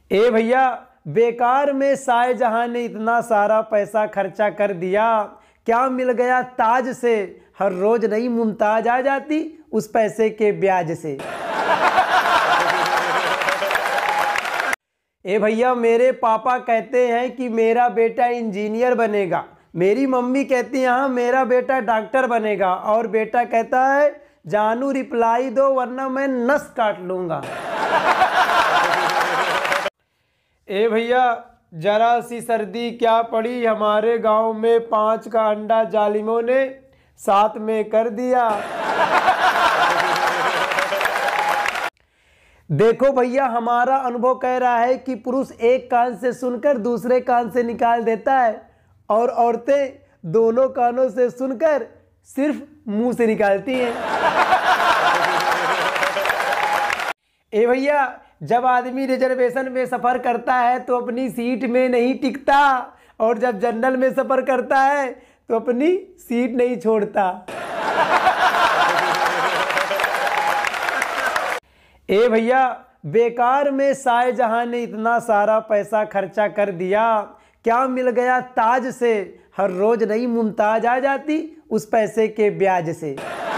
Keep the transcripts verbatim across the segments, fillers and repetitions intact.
ए भैया, बेकार में शाहजहां ने इतना सारा पैसा खर्चा कर दिया, क्या मिल गया ताज से? हर रोज नई मुमताज आ जाती उस पैसे के ब्याज से। ए भैया, मेरे पापा कहते हैं कि मेरा बेटा इंजीनियर बनेगा, मेरी मम्मी कहती है हाँ मेरा बेटा डॉक्टर बनेगा, और बेटा कहता है जानू रिप्लाई दो वरना मैं नस काट लूंगा। ए भैया, जरा सी सर्दी क्या पड़ी, हमारे गांव में पांच का अंडा जालिमों ने साथ में कर दिया। देखो भैया, हमारा अनुभव कह रहा है कि पुरुष एक कान से सुनकर दूसरे कान से निकाल देता है, और औरतें दोनों कानों से सुनकर सिर्फ मुंह से निकालती हैं। ए भैया, जब आदमी रिजर्वेशन में सफर करता है तो अपनी सीट में नहीं टिकता, और जब जनरल में सफर करता है तो अपनी सीट नहीं छोड़ता। ए भैया, बेकार में शाहजहां ने इतना सारा पैसा खर्चा कर दिया, क्या मिल गया ताज से? हर रोज नई मुमताज आ जाती उस पैसे के ब्याज से।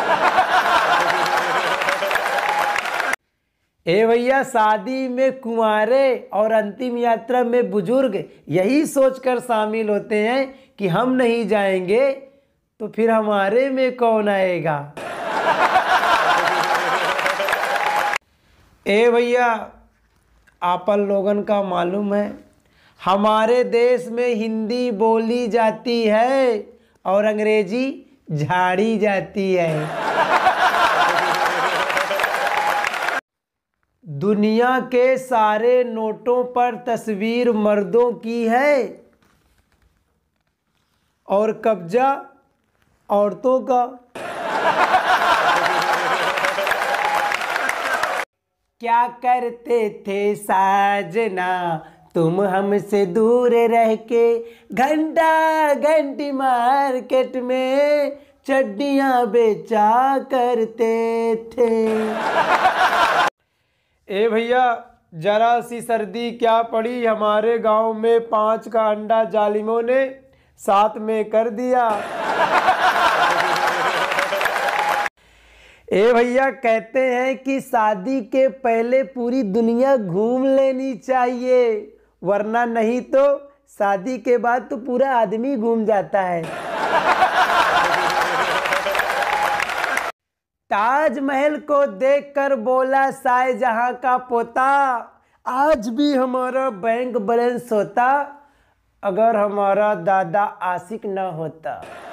ए भैया, शादी में कुंवारे और अंतिम यात्रा में बुजुर्ग यही सोचकर शामिल होते हैं कि हम नहीं जाएंगे तो फिर हमारे में कौन आएगा। ए भैया, आपन लोगन का मालूम है हमारे देश में हिंदी बोली जाती है और अंग्रेजी झाड़ी जाती है। दुनिया के सारे नोटों पर तस्वीर मर्दों की है और कब्जा औरतों का। क्या करते थे साजना तुम हमसे दूर रह के, घंटा घंटी मार्केट में चड्डियां बेचा करते थे। ए भैया, जरा सी सर्दी क्या पड़ी, हमारे गांव में पांच का अंडा जालिमों ने साथ में कर दिया। ए भैया, कहते हैं कि शादी के पहले पूरी दुनिया घूम लेनी चाहिए, वरना नहीं तो शादी के बाद तो पूरा आदमी घूम जाता है। ताजमहल को देखकर बोला शाहजहां का पोता, आज भी हमारा बैंक बैलेंस होता अगर हमारा दादा आशिक ना होता।